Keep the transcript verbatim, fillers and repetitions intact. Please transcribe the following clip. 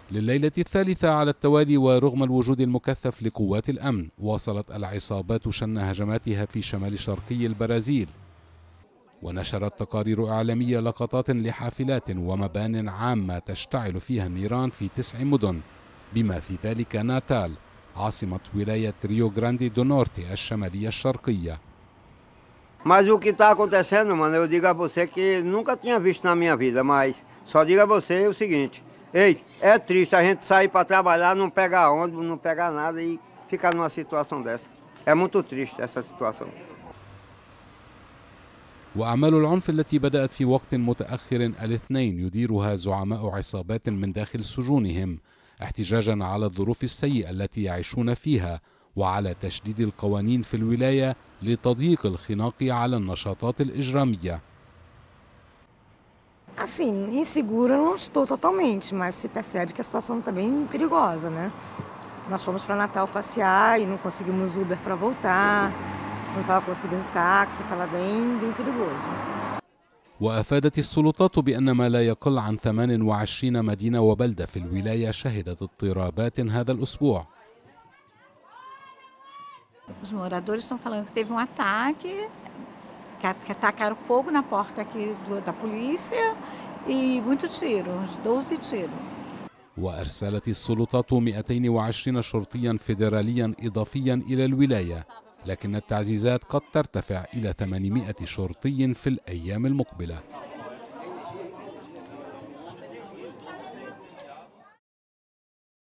لليلة الثالثة على التوالي ورغم الوجود المكثف لقوات الأمن، واصلت العصابات شن هجماتها في شمال شرقي البرازيل، ونشرت تقارير إعلامية لقطات لحافلات ومبان عامة تشتعل فيها النيران في تسع مدن، بما في ذلك ناتال عاصمة ولاية ريو جراندي دو نورتي الشمالية الشرقية. Mas o que está acontecendo, mano, eu digo a você que nunca tinha visto na minha vida, mas só digo a você o seguinte: ei, é triste a gente sair para trabalhar, não pegar ônibus, não pegar nada e ficar numa situação dessa. É muito triste essa situação. وأعمال العنف التي بدأت في وقت متأخر الاثنين يديرها زعماء عصابات من داخل سجونهم، احتجاجا على الظروف السيئة التي يعيشون فيها وعلى تشديد القوانين في الولاية لتضييق الخناق على النشاطات الإجرامية. Assim, insegura não estou totalmente, mas se percebe que a situação está bem perigosa, né? Nós fomos para Natal passear e não conseguimos Uber para voltar, não estava conseguindo táxi, estava bem, bem perigoso. وأفادت السلطات بأن ما لا يقل عن ثمان وعشرين مدينة وبلدة في الولاية شهدت اضطرابات هذا الأسبوع. Os moradores estão falando que teve um ataque, que atacaram fogo na porta aqui do, da polícia e muito tiro, uns doze tiros. وأرسلت السلطات مئتين وعشرين شرطيا فيدراليا إضافيا إلى الولاية، لكن التعزيزات قد ترتفع إلى ثمانمائة شرطي في الأيام المقبلة.